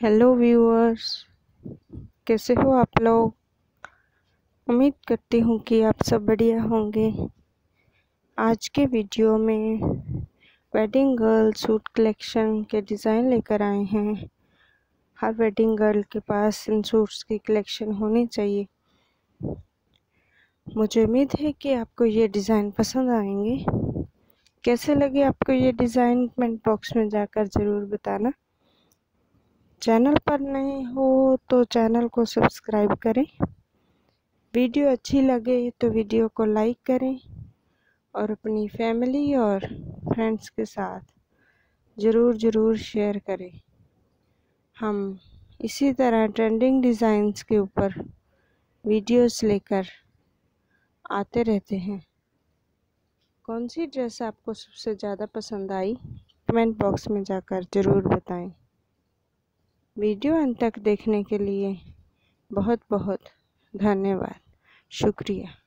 Hello viewers, कैसे हो आप लोग। उम्मीद करती हूँ कि आप सब बढ़िया होंगे। आज के वीडियो में वेडिंग गर्ल सूट कलेक्शन के डिज़ाइन लेकर आए हैं। हर वेडिंग गर्ल के पास इन सूट्स की कलेक्शन होनी चाहिए। मुझे उम्मीद है कि आपको ये डिज़ाइन पसंद आएंगे। कैसे लगे आपको ये डिज़ाइन कमेंट बॉक्स में जाकर ज़रूर बताना। चैनल पर नए हो तो चैनल को सब्सक्राइब करें। वीडियो अच्छी लगे तो वीडियो को लाइक करें और अपनी फैमिली और फ्रेंड्स के साथ ज़रूर शेयर करें। हम इसी तरह ट्रेंडिंग डिज़ाइंस के ऊपर वीडियोस लेकर आते रहते हैं। कौन सी ड्रेस आपको सबसे ज़्यादा पसंद आई कमेंट बॉक्स में जाकर ज़रूर बताएं। वीडियो अंत तक देखने के लिए बहुत बहुत धन्यवाद, शुक्रिया।